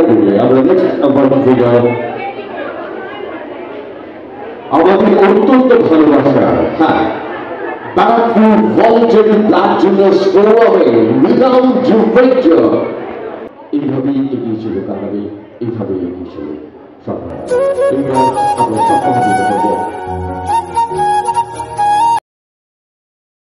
দিলে আমরা next number figure আমাদের অত্যন্ত ভালোবাসা হ্যাঁ Baku vaulted that to the score away without director. এইভাবেই এগিয়ে ছিল কানাডি, এইভাবেই এগিয়ে ছিল সরকার। এইবার আমরা সফল